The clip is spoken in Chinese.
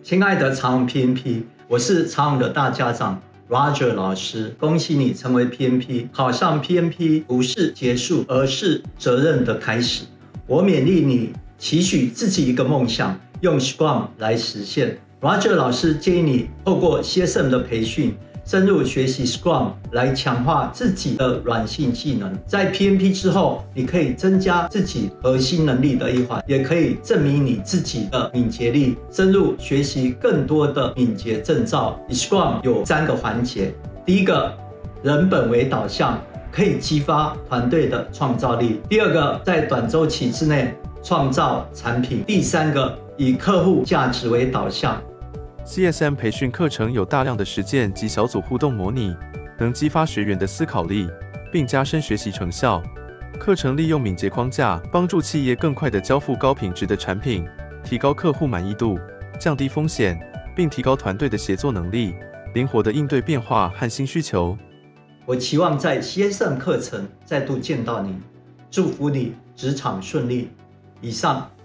亲爱的长荣 PMP， 我是长荣的大家长 Roger 老师，恭喜你成为 PMP。考上 PMP 不是结束，而是责任的开始。我勉励你，期许自己一个梦想，用 Scrum 来实现。Roger 老师建议你透过 CSM 的培训，深入学习 Scrum 来强化自己的软性技能。在 PMP 之后，你可以增加自己核心能力的一环，也可以证明你自己的敏捷力，深入学习更多的敏捷证照。Scrum 有3个环节，第一个，人本为导向，可以激发团队的创造力；第二个，在短周期之内创造产品；第3个，以客户价值为导向。 CSM 培训课程有大量的实践及小组互动模拟，能激发学员的思考力，并加深学习成效。课程利用敏捷框架，帮助企业更快地交付高品质的产品，提高客户满意度，降低风险，并提高团队的协作能力，灵活地应对变化和新需求。 我期望在 CSM 课程再度见到你，祝福你职场顺利。以上